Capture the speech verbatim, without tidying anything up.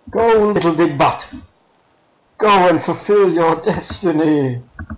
Go, little big butt. Go and fulfill your destiny.